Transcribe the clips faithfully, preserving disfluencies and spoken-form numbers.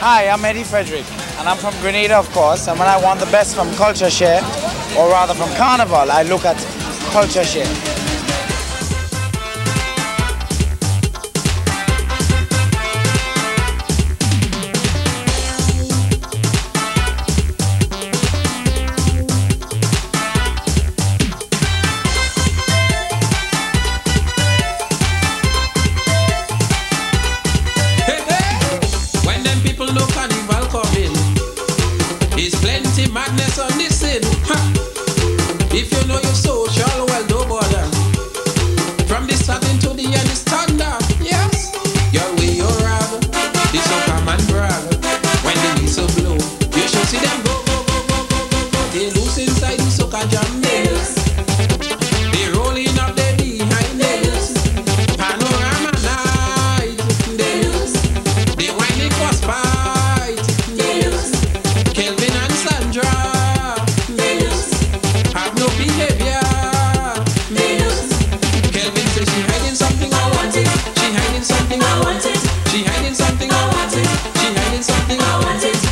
Hi, I'm Eddie Frederick, and I'm from Grenada, of course. And when I want the best from Culture Share, or rather from Carnival, I look at Culture Share. Madness on this scene. Ha. If you know your social, well, don't bother. From the starting to the end, it's thunder. Yes, your way you're rag. This so come and brag. When the whistle blow, you should see them go, go, go, go, go, go, go. They loose inside the soca jam nails. They rolling up their behind nails. Panorama night. They lose. They whining for spite. They lose. Kelvin and Sandra, they lose. Have no behavior, they lose. Kelvin says she hiding something, I want it. She hiding something, I want it. She hiding something, I want it. She hiding something, I want it.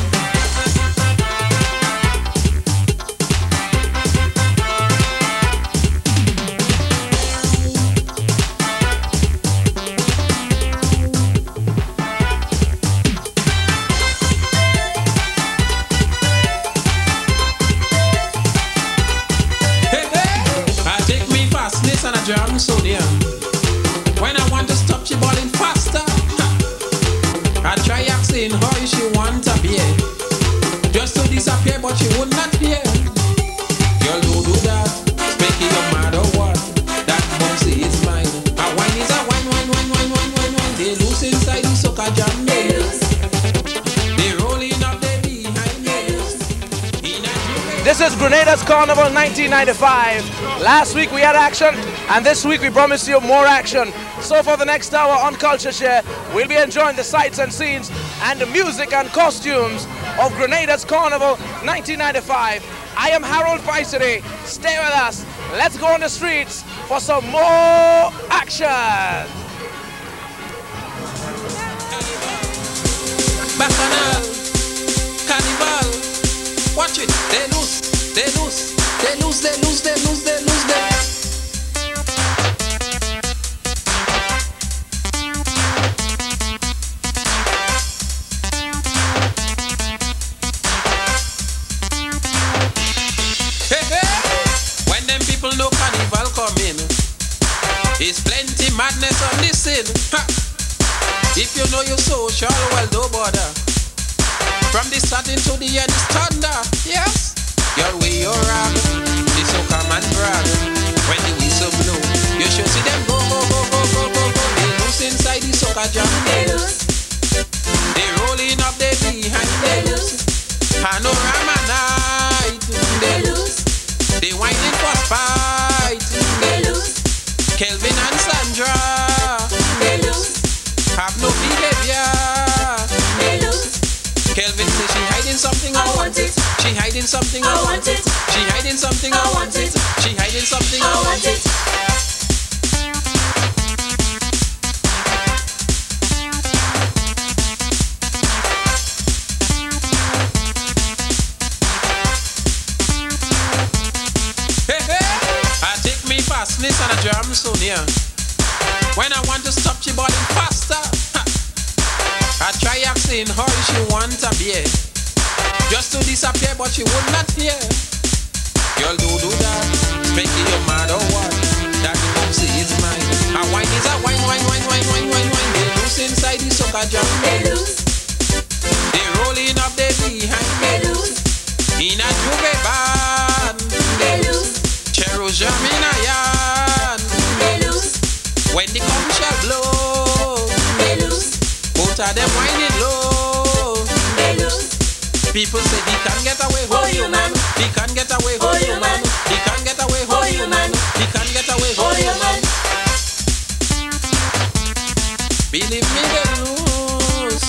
And a jam sodium. When I want to stop, she balling faster. I try asking her if she want a beer, just to disappear, but she would not hear. Girl, don't do that. Speaking you mad or what? That bouncy is mine. A wine is a wine, wine, wine, wine, wine, wine, wine. They loose inside the soca jam nails. They rolling up their behind nails. This is Grenada's Carnival nineteen ninety-five. Last week we had action, and this week we promise you more action. So for the next hour on Culture Share, we'll be enjoying the sights and scenes and the music and costumes of Grenada's Carnival nineteen ninety-five. I am Harold Feisty. Stay with us. Let's go on the streets for some more action. Bacchanal, Carnival, watch it, they loose, they loose, they loose, they loose, they loose, they lose, they Hey, hey. When them people know Carnival coming, there's plenty madness on this scene. Ha. If you know your social, well, don't bother. From the starting to the end, it's thunder. Yes, your way you're rag. This so come and brag. When the whistle blow, you should see them go, go, go, go, go, go, go. They loose inside the soca jam. They lose. They rolling up their behind. They lose. Panorama night. They lose. They whining for spite. They lose. Kelvin and Sandra. They lose. Have no behavior. They lose. Kelvin says she hiding something, I want it. She hiding something, I want it. She hiding something, I want it. She hiding something, I want it. Hey, hey. I take me fastness and a jam so near. When I want to stop, she balling faster. Ha. I try asking her if she want a beer, just to disappear, but she would not hear. Girl, do do that. Speaking you mad or what? That bouncy is mine. A wine is a wine, wine, wine, wine, wine, wine, wine. They loose inside the soca jam. They lose. They rolling up their behind. They lose. In a juve band. They lose. Chero jam in a yarn. They lose. When the cum shall blow. They lose. Both of them whining low. They lose. People say he can't get away, oh you man. He can't get away, oh you man. He can't get away, oh you man. He can't get away, oh you man. Believe me, they lose.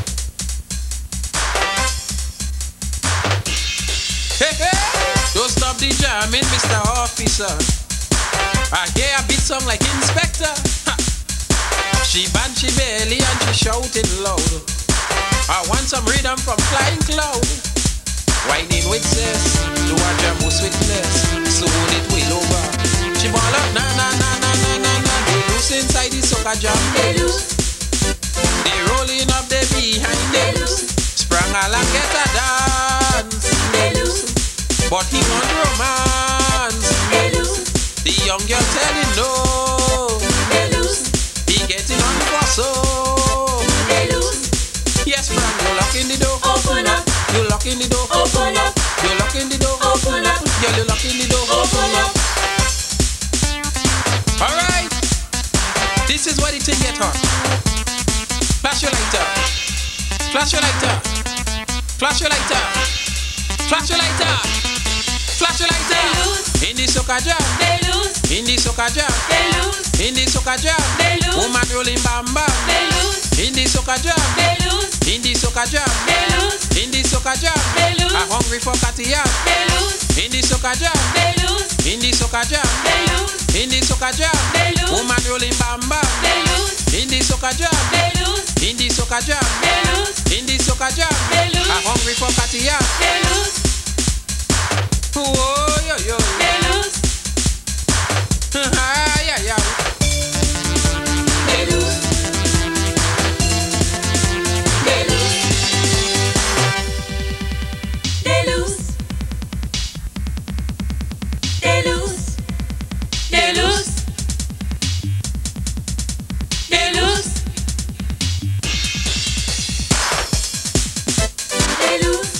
Hey, hey. Don't stop of the jamming, Mister Officer. I hear a beat song like Inspector. Ha. She band she belly and she shouting loud. I want some rhythm from Flying Cloud. Whining with cess, do a jam with sweetness. Soon it will over. She ball up, na na na na na na na. They loose inside the soca jam. They loose. They rolling up the behind. They loose. Sprang along get a dance. They loose. But he want romance. They loose. The young girl telling no. They loose. He getting on for so. They loose. Yes, Frank, you lock in the door. Open up. You lock in the door. Open up. You lock in the door. Open up. Yeah, you lock in the door. Open up. All right. This is where the thing get hot. Flash your lighter. Flash your lighter. Flash your lighter. Flash your lighter. Flash your lighter. In the soca jam. They lose. In the soca jam. They lose. In the soca jam. They lose. Woman rolling bam bam. They lose. In the soca jam. They lose. In the soca jam. They lose. In the soca jam. They lose. I'm hungry for Katia. They lose. In the soca jam. They lose. In the soca jam. They lose. In the soca jam. They lose. Woman rolling bam bam. They lose. In the soca jam. They lose. In the soca jam. They lose. In the soca jam. They lose. I'm hungry for Katia. They lose. Whoa, yo, yo. They lose. Ah, yeah, yeah. They lose. They lose. They lose. They lose. They lose. They lose. They lose.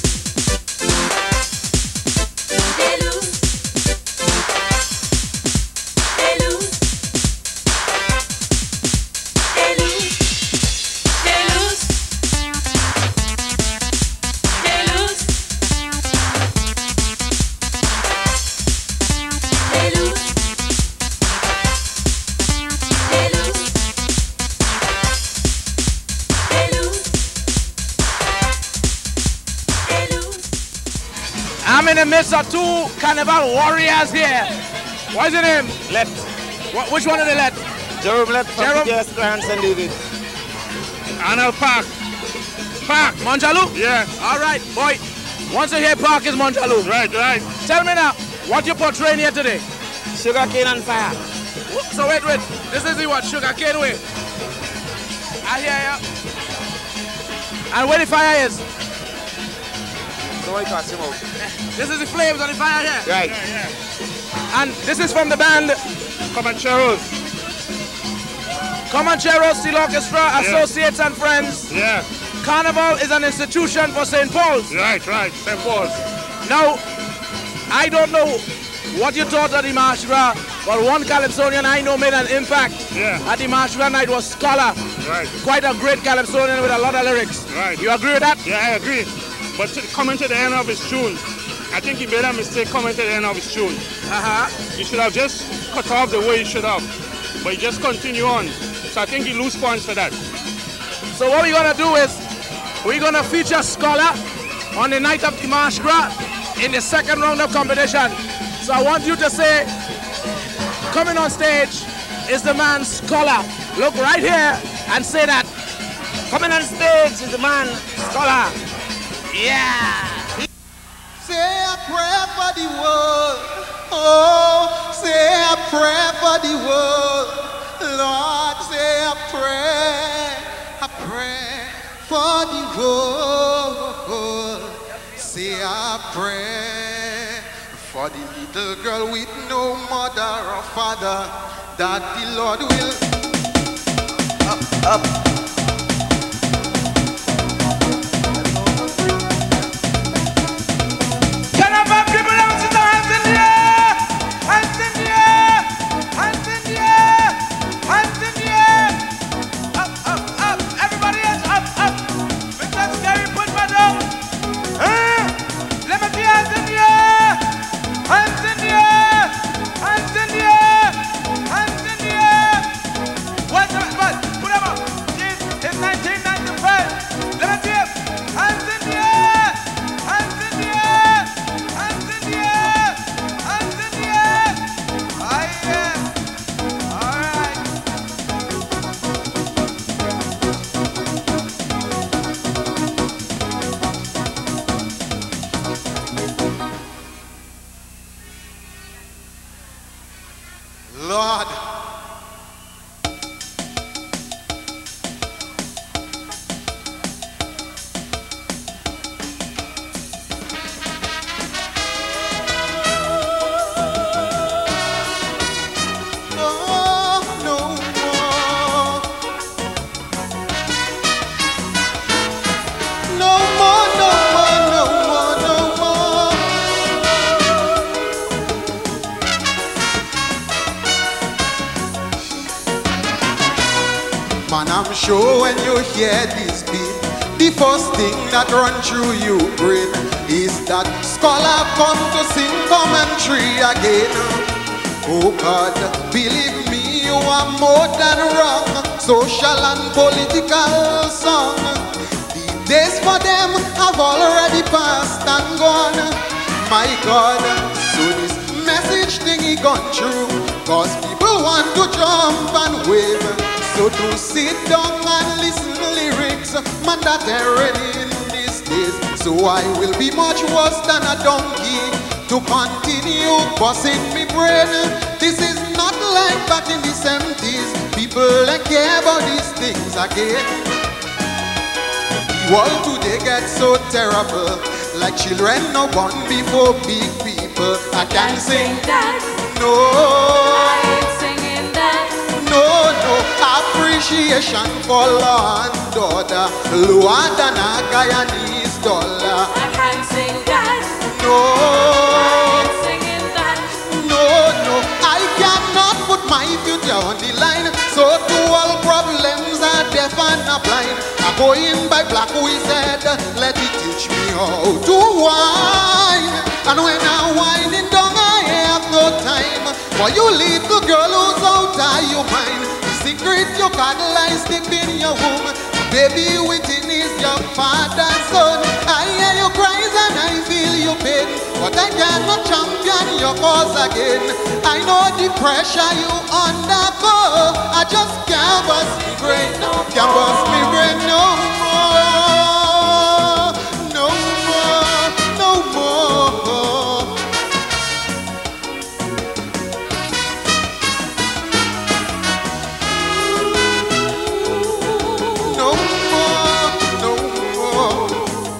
I'm in the midst of two carnival warriors here. What's your name? Left. What, which one are they left? Jerome Left from Jerome? Yes, Grandson did it. Arnold Park. Park, Monjaloo? Yeah. All right, boy. Once you hear Park is Monjaloo. Right, right. Tell me now, what you portraying here today? Sugar cane on fire. So wait, wait. This is the what? Sugar cane way. I hear ya. And where the fire is? Somebody pass him out. This is the flames on the fire here. Right. Yeah, yeah. And this is from the band Comancheros. Comancheros Steel Orchestra, yeah. Associates and Friends. Yeah. Carnival is an institution for Saint Paul's. Right, right. Saint Paul's. Now, I don't know what you thought of the March Gras, but one Calypsonian I know made an impact. Yeah. At the March Gras night was Scholar. Right. Quite a great Calypsonian with a lot of lyrics. Right. You agree with that? Yeah, I agree. But to, coming to the end of his tune, I think he made a mistake coming to the end of his tune. Uh-huh. He should have just cut off the way he should have. But he just continue on. So I think he lose points for that. So what we're gonna do is, we're gonna feature Scholar on the night of the March Gras in the second round of competition. So I want you to say, coming on stage is the man Scholar. Look right here and say that. Coming on stage is the man Scholar. Yeah. Say a prayer for the world. Oh, say a prayer for the world. Lord, say a prayer, a prayer for the world. Say a prayer for the little girl with no mother or father, that the Lord will up, up. Put them up. Man, I'm sure when you hear this beat, the first thing that run through you brain is that scholar come to sing commentary again. Oh God, believe me, you are more than wrong. Social and political song. The days for them have already passed and gone. My God, so this message thing he gone through, cause people want to jump and wave. So to sit down and listen to lyrics, man, that they're ready in these days. So I will be much worse than a donkey to continue busting me brain. This is not like back in the seventies. People that care about these things again. The world today gets so terrible, like children no born before big people. I can't sing that. No, I ain't singing that. no, no. Appreciation for law and order, lower than a Guyanese dollar. I can't sing that. No, I ain't singing that. no, no. I cannot put my future on the line. So to all problems are deaf and are blind. I go in by black, we said, let it teach me how to whine. And when I'm whining down, I have no time for you little girl who's out of your mind. The secret you cuddle lies deep in your womb. Baby within is your father's son. I hear your cries and I feel your pain, but I cannot champion your cause again. I know the pressure you undergo. I just can't bust me brain, can't bust me brain no more, no more, no more. No more, no more.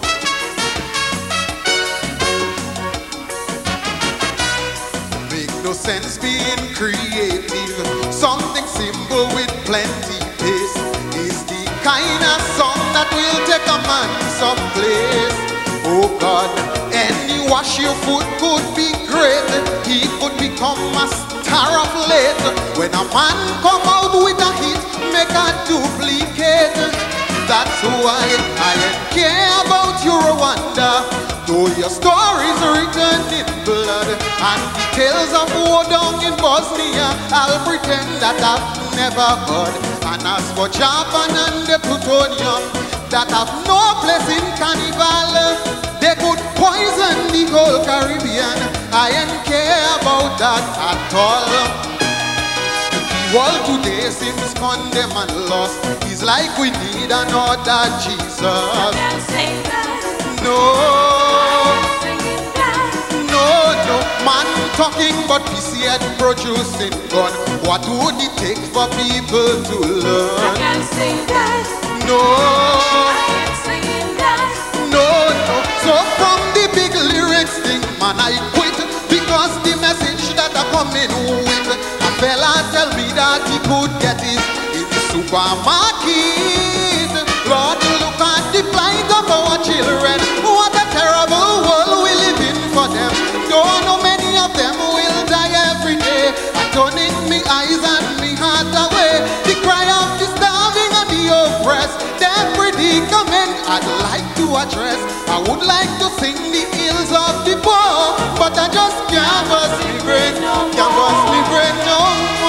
Make no sense being creative. Something simple with plenty pace is the kind of song that will take a man someplace. Oh God, any wash your foot could be great. He could become a star of late. When a man come out with a hit, make a duplicate. That's why I care about your Rwanda. Though your story's written in blood and details of war down in Bosnia, I'll pretend that I've never heard. And as for Japan and the plutonium that have no place in carnival, they could poison the whole Caribbean. I ain't care about that at all. The world today seems condemned and lost. It's like we need another Jesus. I can't sing that. No, I ain't singing that. no, no. Man talking but P C at producing gun. What would it take for people to I learn? can't sing that. No, I ain't singing that. no, no. So from the big lyrics thing, man, I quit because the message that I come in with, a fella tell me that he could get it in the supermarket. Lord, look at the plight of our children. What a terrible world we live in for them. Don't know many of them will die every day. I'm turning me eyes and me heart away. The cry of the starving and the oppressed, their predicament I'd like to address. I would like to sing the ills of the poor, but I just can't bust me brain, can't bust me brain no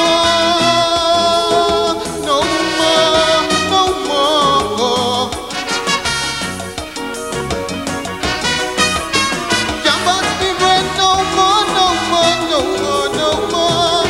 more, no more, no more. Can't bust me brain no more, no more, no more, no more.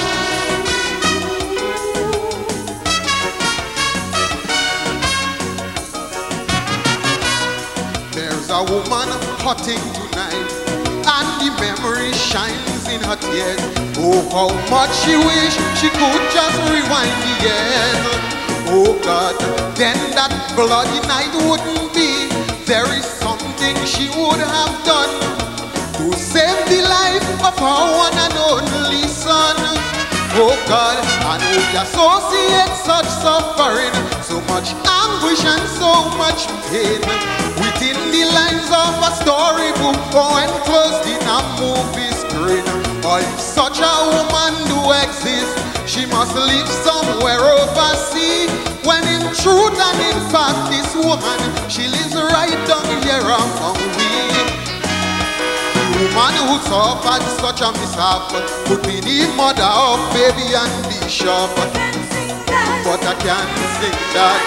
There's a woman hurting tonight, and the memory shines in her tears. Oh, how much she wish she could just rewind the years. Oh God, then that bloody night wouldn't be. There is something she would have done to save the life of her one and only son. Oh God, and we associate such suffering, so much anguish and so much pain within the lines of a storybook or enclosed in a movie screen. For if such a woman do exist, she must live somewhere overseas. When in truth and in fact, this woman, she lives right down here among we. The woman who suffered such a mishap could be the mother of baby and bishop. But I can't sing that.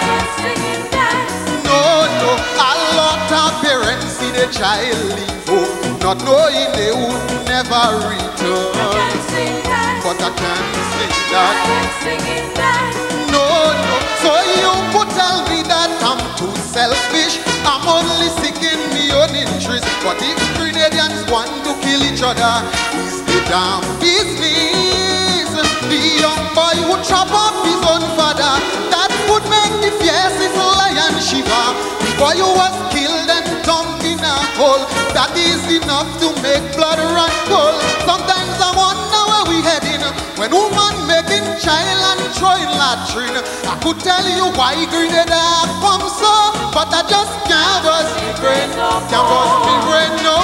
No, no, a lot of parents see the child leave home, not knowing they would never return. But I can't sing that. No, no, so you could tell me that I'm too selfish, I'm only seeking my own interest. But if Grenadians want to kill each other, it's the damn business. The young boy who chop up his own father, that would make the fiercest lion shiver. The boy who was killed and dumped in a hole, that is enough to make blood run cold. Sometimes I wonder where we heading, when woman making child and throwing latrine. I could tell you why Grenada come so, but I just can't bust me brain, can't bust me brain no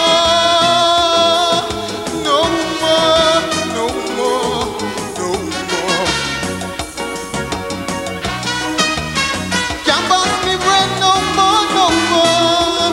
more, no more, no more, no more. Can't bust me brain no more, no more.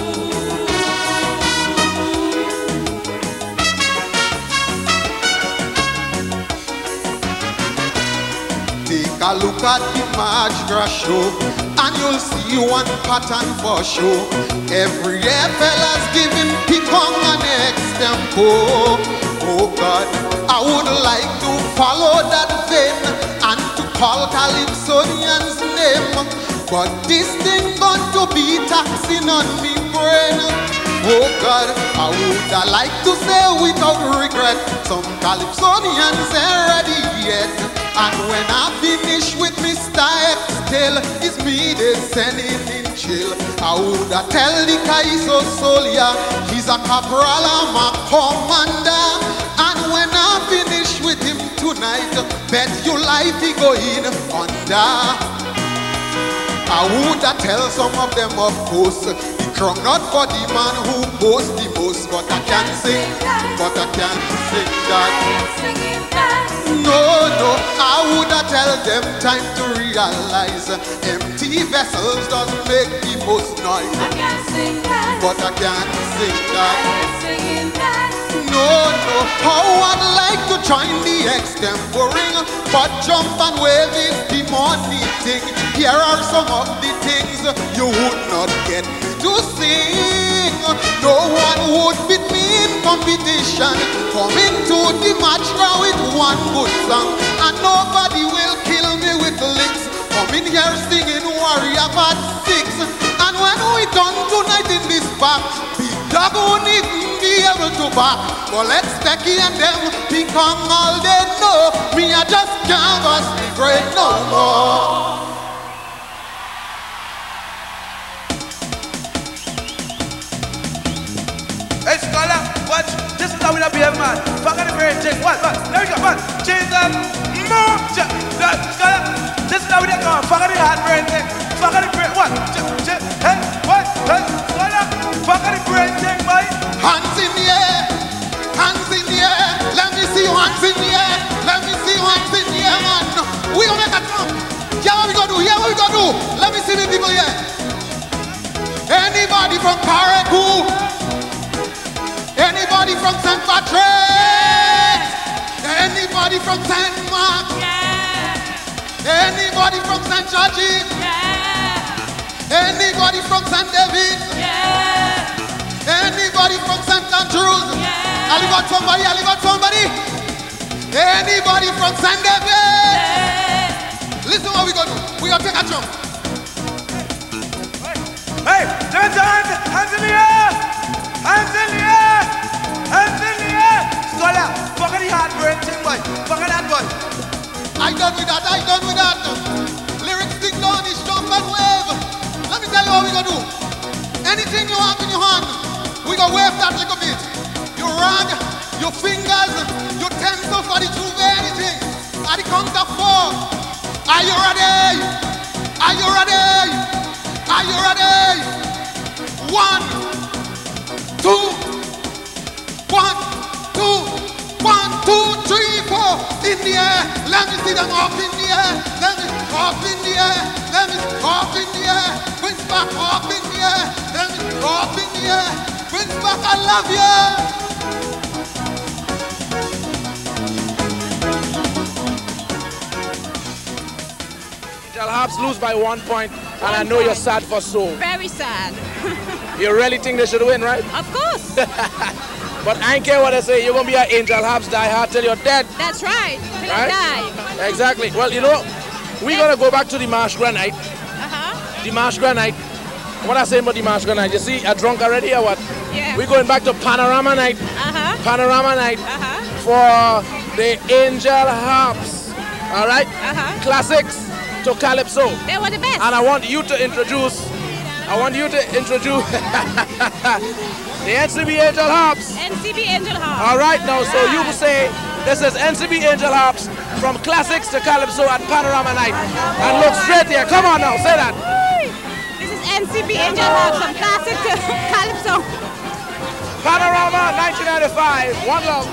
Take a look at the Majra show, and you'll see one pattern for sure. Every year fellas giving Picong an extempo. Oh God, I would like to follow that vein and to call Calypsonian's name, but this thing got to be taxing on me brain. Oh God, I would I like to say without regret, some Calypsonians ain't ready yet. And when I finish with Mister X-Tail, it's me they sending in jail. I woulda tell the Kaiso Solia, he's a corporal, I'm a commander. And when I finish with him tonight, bet your life he go in under. I woulda tell some of them, of course, the crown not for the man who boasts the most. But I can't sing, but I can't sing that. No, no, I woulda tell them time to realize empty vessels doesn't make the most noise. But I can't sing that. No, no, how I'd like to join the extempo ring, but jump and wave is the money thing. Here are some of the things you would not get me to sing. No one would beat me in competition, coming to the match now with one good song, and nobody will kill me with licks. Coming here singing Warrior Part six, and when we done tonight in this park, big dog won't even be able to bark. But let's Becky and them become all they know. Me I just can't bust me brain no more. Hey, scholar, watch. This is how we behave, man. Fuck the brain thing. What? What? There we go, man. Change that. Move. Scholar, this is how we go. Fuck the hard brain thing. Fuck the brain. What? Hey, what? Hey, scholar, fuck the brain thing, boy. Hands in the air. Hands in the air. Let me see you hands in the air. Let me see you hands in the air, man. We gonna make a jump. Yeah, what we gonna do? Yeah, what we gonna do? Let me see the people here. Anybody from Carriacou? Anybody from Saint Patrick? Anybody from Saint Mark? Yeah. Anybody from Saint George's? Yeah. Anybody from Saint David? Yeah. Anybody from Saint Andrews? Yeah. I live out somebody, I live out somebody. Anybody from Saint David? Yeah. Listen what we gonna do. We gonna take a jump. Hey, turn your hands, hands in the air! Hands in the air! Hands in the air! Scholar, fuck the hard brain thing, boy. Fuck that, boy. I done with that, I done with that. Lyrics sing down, it's jump and wave. Let me tell you what we gonna do. Anything you have in your hand, we gonna wave that little bit. Your rag, your fingers, your tensor for the truth, anything. At the count of four. Are you ready? Are you ready? Are you ready? One, two, one, two. the air. Let me see them up in the air. Let me up in the air. Let me up in the air. Winds back up in the air. Let me up in the air. Winds back, I love you. Angel Harps lose by one point, and I know you're sad for so. Very sad. You really think they should win, right? Of course. But I don't care what I say, you're going to be an Angel Harps diehard till you're dead. That's right. Till Right? I die. Exactly. Well, you know, we're going to go back to the Marsh Granite. Uh-huh. The Marsh Granite. What I say about the Marsh Granite? You see, I drunk already or what? Yeah. We're going back to Panorama Night. Uh-huh. Panorama Night Uh-huh. for the Angel Harps. All right? Uh-huh. Classics to Calypso. They were the best. And I want you to introduce, I want you to introduce the N C B Angel Harps. N C B Angel Harps. All right, now, so you will say, this is N C B Angel Harps from Classics to Calypso at Panorama Night. And look straight here. Come on now, say that. This is N C B Angel Harps from Classic to Calypso. Panorama nineteen ninety-five. One love.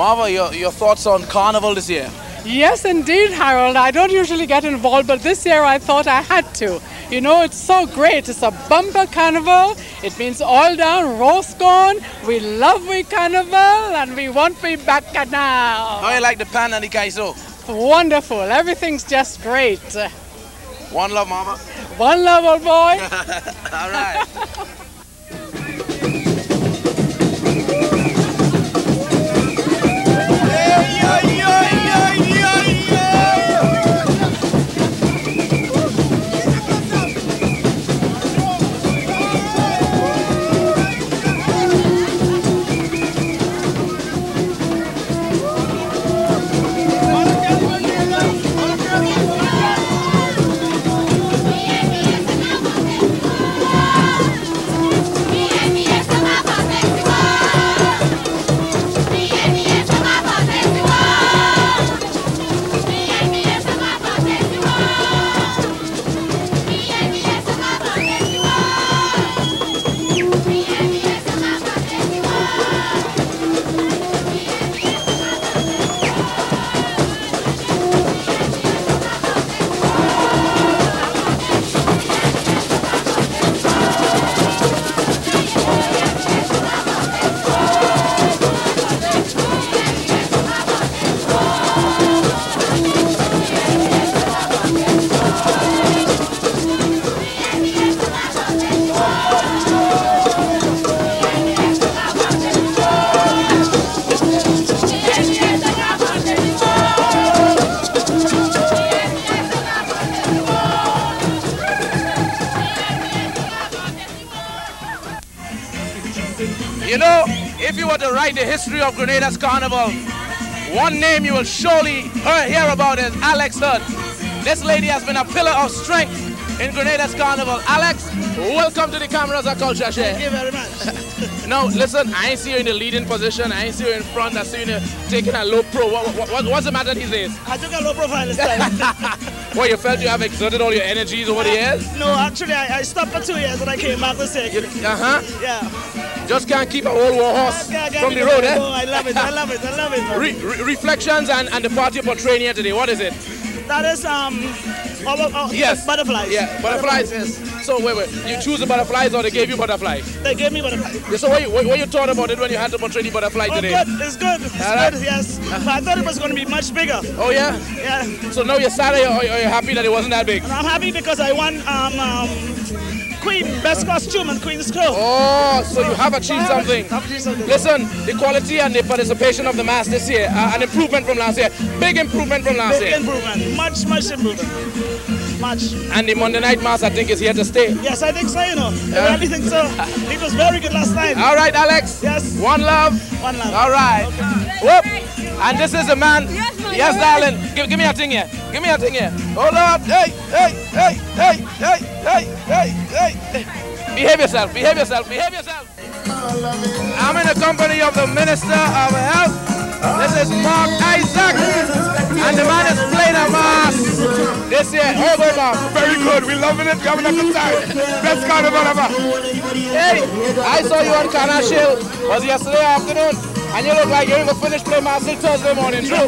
Marva, your, your thoughts on Carnival this year? Yes, indeed, Harold. I don't usually get involved, but this year I thought I had to. You know, it's so great. It's a bumper carnival. It means all down Roscoe. We love we carnival and we want we back now. How you like the pan and the kaiso? Wonderful. Everything's just great. One love, Mama. One love, old boy. All right. You know, if you were to write the history of Grenada's Carnival, one name you will surely hear about is Alex Hood. This lady has been a pillar of strength in Grenada's Carnival. Alex, welcome to the cameras of Culture Share. Thank you very much. Now, listen, I ain't see you in the leading position. I ain't see you in front. I see you taking a low pro. What, what, what's the matter these days? I took a low profile this time. Well, you felt you have exerted all your energies over the years? No, actually, I, I stopped for two years and I came back this year. Uh-huh. Yeah. Just can't keep a whole war horse yeah, from the road, eh? Oh, I love it, I love it, I love it. Re re reflections and, and the party you're portraying here today, what is it? That is, um, oh, oh, yes. Butterflies. Yeah, butterflies. butterflies. Yes. So, wait, wait, you choose the butterflies or they gave you butterflies? They gave me butterflies. Yeah, so what you, what, what you thought about it when you had to portray the butterfly oh, today? Good. It's good, it's All good, right. yes. But I thought it was going to be much bigger. Oh, yeah? Yeah. So now you're sad or you're, or you're happy that it wasn't that big? And I'm happy because I won um, um, Queen, Best Costume and Queen's Crow. Oh, so you have achieved something. I've achieved something. Listen, the quality and the participation of the mass this year, uh, an improvement from last year. Big improvement from last Big year. improvement. Much, much improvement. Much. And the Monday night mass, I think, is here to stay. Yes, I think so, you know. Yeah. I really think so. It was very good last time. All right, Alex. Yes. One love. One love. All right. Okay. Whoop. And this is a man. Yes, darling. Give, give me a thing here. Give me a thing here. Hold up. Hey, hey, hey, hey, hey, hey, hey, hey. Behave yourself. Behave yourself. Behave yourself. I'm in the company of the Minister of Health. This is Mark Isaac. And the man is playing a mass this year. How about Mark? Very good. We're loving it. Coming up the time. Best carnival ever. Hey, I saw you on Canashil. Was yesterday afternoon. And you look like you're going to finish playing mass till Thursday morning, true?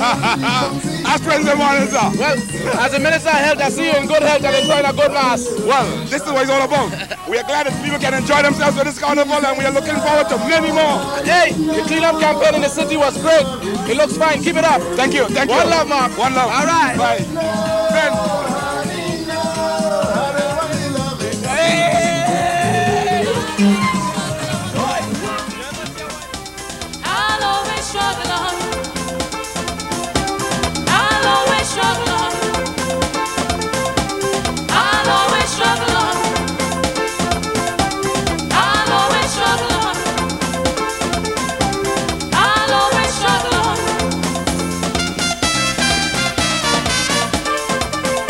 As Thursday morning, sir. Well, as a Minister of Health, I see you in good health and enjoying a good mass. Well, this is what it's all about. We are glad that people can enjoy themselves with this carnival and we are looking forward to many more. Hey, the cleanup campaign in the city was great. It looks fine. Keep it up. Thank you. Thank you. One love, Mark. One love. All right. Bye. Ben. I'll always struggle on. I'll always struggle on. I'll always struggle on. I'll always struggle on. I'll always struggle on.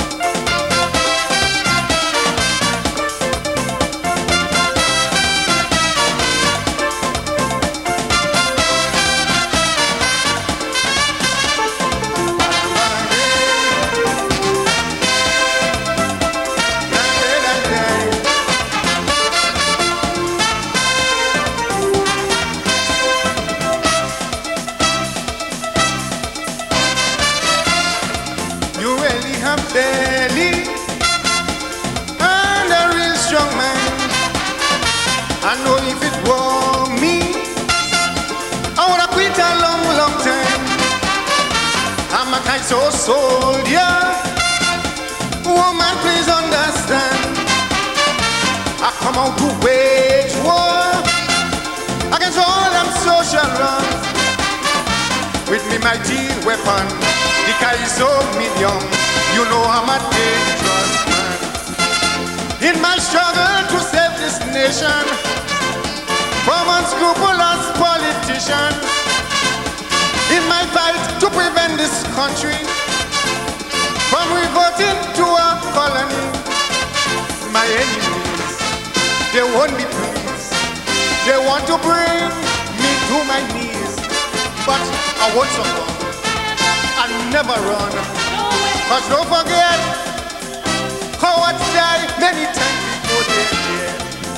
so soldier. Woman, please understand. I come out to wage war against all them social wrongs. With me mighty weapon, the Kaiso medium. You know I'm a dangerous man. In my struggle to save this nation from unscrupulous politicians, in my fight to prevent this country from reverting to a colony, my enemies, they won't be pleased. They want to bring me to my knees, but I won't succumb. I'll never run. Cause don't forget, cowards die many times before they're dead.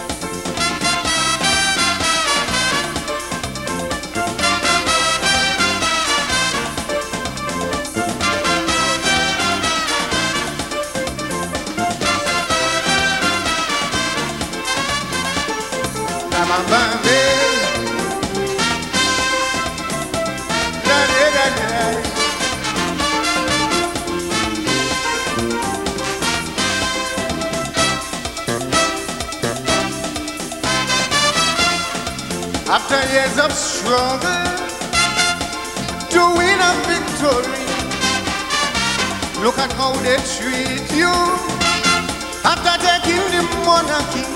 After years of struggle to win a victory, look at how they treat you. After taking the monarchy,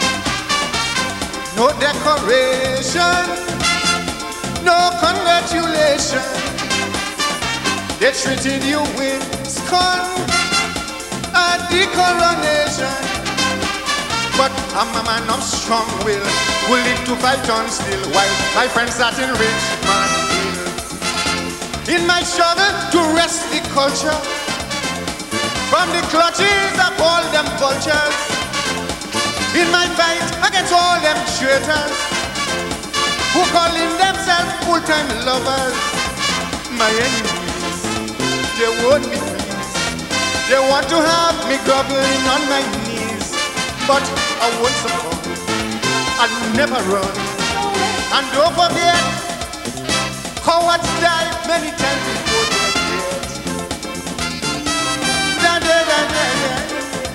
no decoration, no congratulation. They treated you with scorn at the coronation. But I'm a man of strong will, who live to fight on still, while my friends sat in Richmond Hill. In my struggle to wrest the culture from the clutches of all them vultures, in my fight against all them traitors who calling themselves full-time lovers, my enemies, they won't be pleased. They want to have me groveling on my knees, but I won't succumb. I'll never run. And don't forget, cowards die many times before they're dead. Da, da, da, da, da.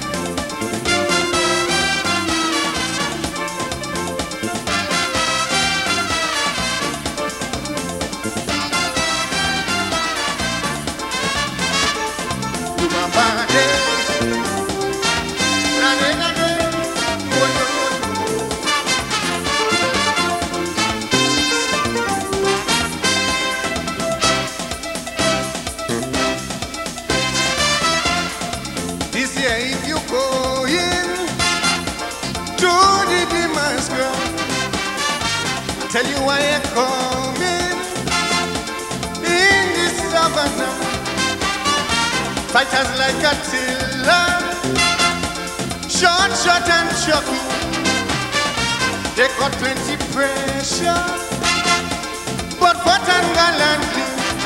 This year if you go in to the demands ground, I tell you why I'm coming in this savannah. Fighters like Attila, short, short and chucky. They got plenty pressure, but fought and gallantly.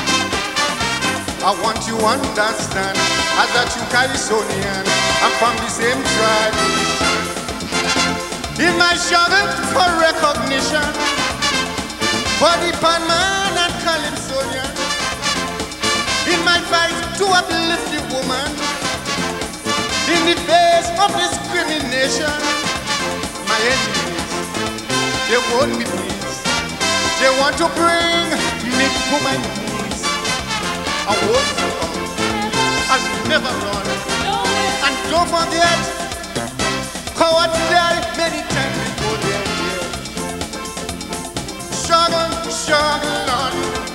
I want you to understand, as a true Carisonian, I'm from the same tradition. In my struggle for recognition, for the Panman and Calypsonian, in my fight to uplift the woman, in the face of discrimination, my enemies, they won't be pleased. They want to bring me to my knees. I won't succumb. I'll never run. And don't forget, cowards die many times before they're dead. Struggle, struggle on.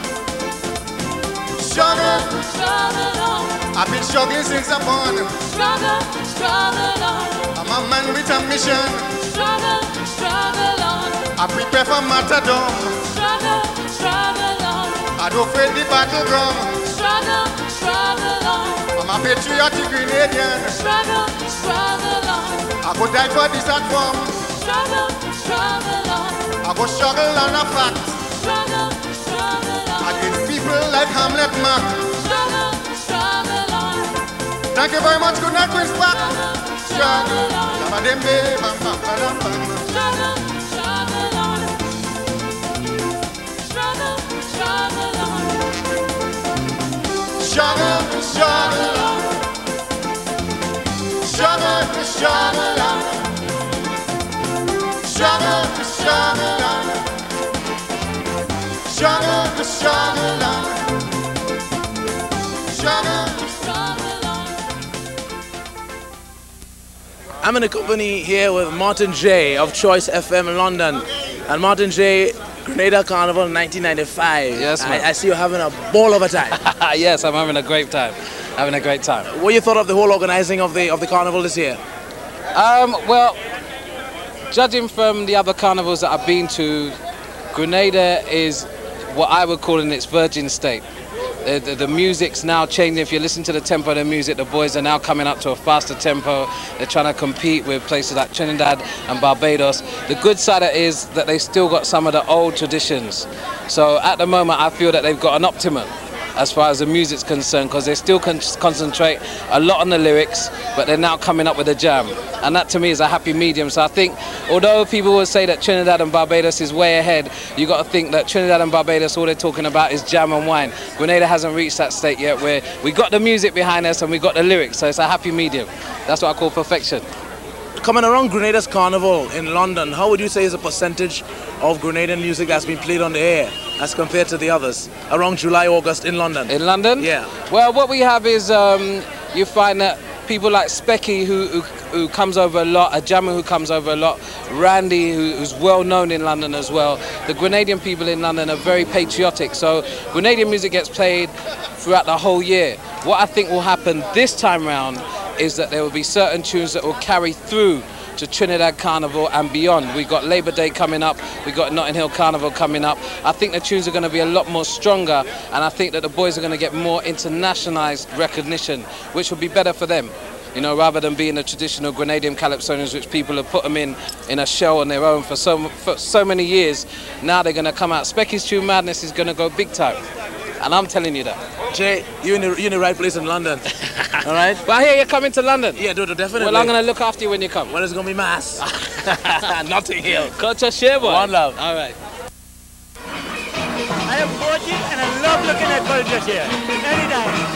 Struggle, struggle on. I've been struggling since I'm born. Struggle, struggle on. I'm a man with a mission. Struggle, struggle on. I prepare for martyrdom. Struggle, struggle on. I don't fear the battleground. Struggle, struggle on. I'm a patriotic Grenadian. Struggle, struggle on. I go die for this art form. Struggle, struggle on. I go struggle on a fact. Struggle, struggle on. Against people like Hamlet Mac. Struggle, struggle on. Thank you very much. Good night, Prince Park. Struggle, Struggle, struggle on. Struggle, struggle on. struggle. to struggle on. Struggle to struggle on. Struggle to struggle on. Struggle to struggle on. I'm in a company here with Martin J of Choice F M in London. And Martin J, Grenada Carnival nineteen ninety-five. Yes, man. I, I see you're having a ball of a time. Yes, I'm having a great time. Having a great time. What you thought of the whole organizing of the of the carnival this year? Um, well, judging from the other carnivals that I've been to, Grenada is what I would call in its virgin state. The, the, the music's now changing. If you listen to the tempo of the music, the boys are now coming up to a faster tempo. They're trying to compete with places like Trinidad and Barbados. The good side of it is that they still got some of the old traditions. So at the moment, I feel that they've got an optimum as far as the music's concerned, because they still con concentrate a lot on the lyrics, but they're now coming up with a jam. And that to me is a happy medium. So I think, although people will say that Trinidad and Barbados is way ahead, you got to think that Trinidad and Barbados, all they're talking about is jam and wine. Grenada hasn't reached that state yet where we got the music behind us and we got the lyrics, so it's a happy medium. That's what I call perfection. Coming around Grenada's Carnival in London, how would you say is the percentage of Grenadian music that's been played on the air as compared to the others around July, August in London? In London? Yeah. Well, what we have is um, you find that people like Specky, who, who, who comes over a lot, Ajamu, who comes over a lot, Randy, who, who's well known in London as well. The Grenadian people in London are very patriotic, so Grenadian music gets played throughout the whole year. What I think will happen this time round is that there will be certain tunes that will carry through to Trinidad Carnival and beyond. We've got Labour Day coming up, we've got Notting Hill Carnival coming up. I think the tunes are going to be a lot more stronger, and I think that the boys are going to get more internationalised recognition, which will be better for them. You know, rather than being the traditional Grenadian calypsonians, which people have put them in in a show on their own for so, for so many years, now they're going to come out. Specky's Tune Madness is going to go big time. And I'm telling you that. Jay, you're in the, you're in the right place in London. All right? Well, I hear you're coming to London. Yeah, dude, definitely. Well, I'm going to look after you when you come. Well, it's going to be mass. Notting Hill. Culture share, boy. One love. All right. I am forty and I love looking at culture share. Anytime.